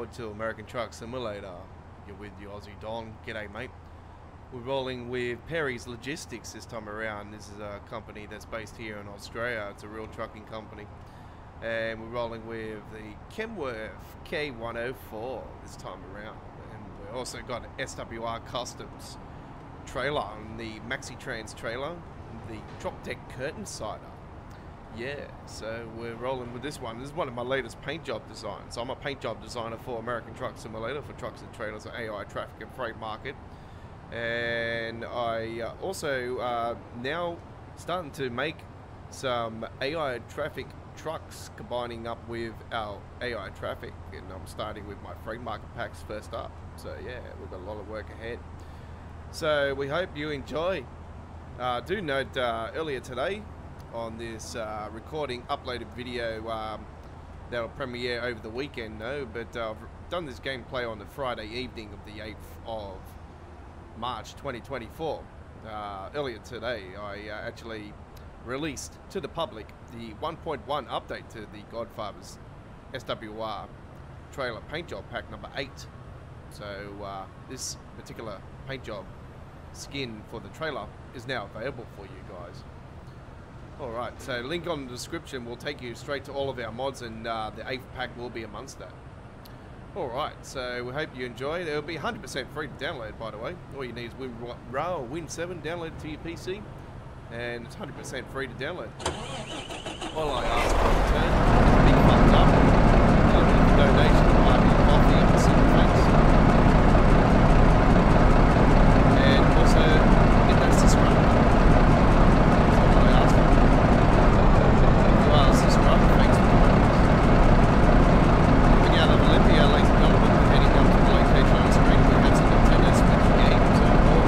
aboard to American Truck Simulator. You're with your Aussie Don. G'day, mate. We're rolling with Perry's Logistics this time around. This is a company that's based here in Australia. It's a real trucking company. And we're rolling with the Kenworth K104 this time around. And we've also got an SWR Customs trailer on the Maxi-Trans trailer, the drop deck curtain sider. Yeah, so we're rolling with this one. This is one of my latest paint job designs. I'm a paint job designer for American Truck Simulator for trucks and trailers, AI, traffic and freight market. And I also now starting to make some AI traffic trucks combining up with our AI traffic. And I'm starting with my freight market packs first up. So yeah, we've got a lot of work ahead. So we hope you enjoy. Do note earlier today, on this recording, uploaded video that'll premiere over the weekend, but I've done this gameplay on the Friday evening of the 8th of March 2024. Earlier today, I actually released to the public the 1.1 update to the Godfather's SWR trailer paint job pack number 8. So this particular paint job skin for the trailer is now available for you guys. Alright, so link on the description will take you straight to all of our mods, and the 8th pack will be amongst that. Alright, so we hope you enjoy. It'll be 100% free to download, by the way. All you need is Win 7, download it to your PC, and it's 100% free to download. All I ask for in return is a big thumbs up, donation, buy me a coffee on the Super Thanks, and also get that subscribe. Olympia, ladies and gentlemen, we're heading up to the location on the screen. We have some Nintendo Switch games on board.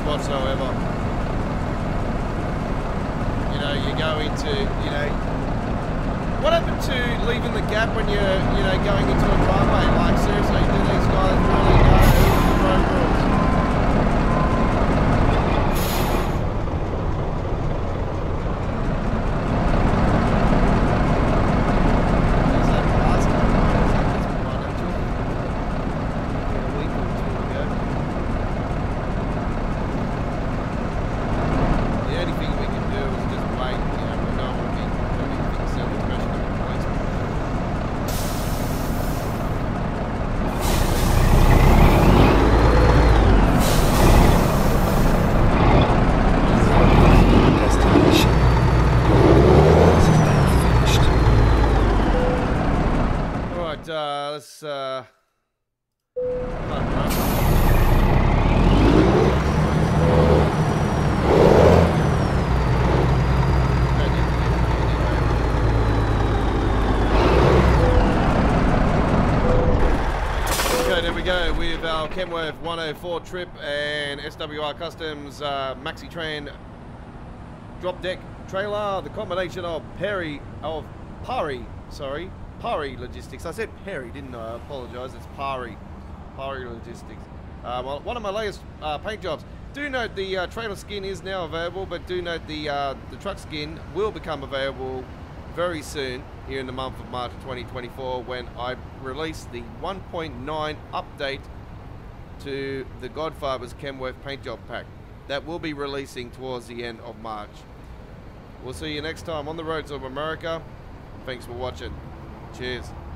whatsoever. You know, you go into, you know, what happened to leaving the gap when you're, you know, going into a driveway? Like, seriously, do these guys really know the road rules? Is that last one? Is that just one or two? Yeah, a week or two ago. The only thing we can do is just wait, you know, we don't want to be doing things so especially the replacement. Destination. This is now finished. Alright, let's okay, there we go with our Kenworth 104 trip and SWR Customs Maxi-Trans drop deck trailer, the combination of Pari Logistics. I said Perry, didn't I? I apologise. It's Pari Logistics. One of my latest paint jobs. Do note the trailer skin is now available, but do note the truck skin will become available very soon here in the month of March 2024 when I release the 1.9 update to the Godfather's Kenworth paint job pack. That will be releasing towards the end of March. We'll see you next time on the roads of America. Thanks for watching. Cheers.